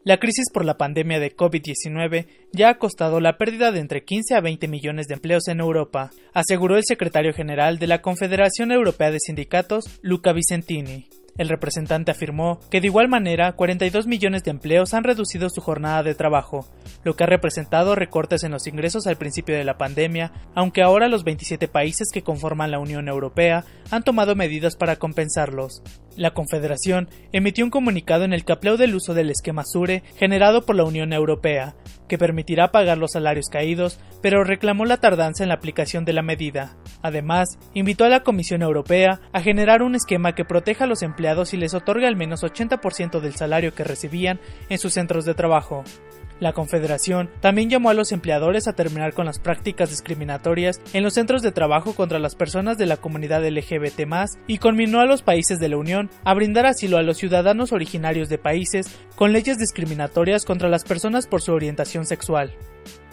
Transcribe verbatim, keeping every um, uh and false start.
La crisis por la pandemia de COVID diecinueve ya ha costado la pérdida de entre quince a veinte millones de empleos en Europa, aseguró el secretario general de la Confederación Europea de Sindicatos, Luca Vicentini. El representante afirmó que de igual manera cuarenta y dos millones de empleos han reducido su jornada de trabajo, lo que ha representado recortes en los ingresos al principio de la pandemia, aunque ahora los veintisiete países que conforman la Unión Europea han tomado medidas para compensarlos. La Confederación emitió un comunicado en el que aplaude el uso del esquema SURE generado por la Unión Europea, que permitirá pagar los salarios caídos, pero reclamó la tardanza en la aplicación de la medida. Además, invitó a la Comisión Europea a generar un esquema que proteja a los empleados y les otorgue al menos ochenta por ciento del salario que recibían en sus centros de trabajo. La Confederación también llamó a los empleadores a terminar con las prácticas discriminatorias en los centros de trabajo contra las personas de la comunidad L G B T más, y conminó a los países de la Unión a brindar asilo a los ciudadanos originarios de países con leyes discriminatorias contra las personas por su orientación sexual.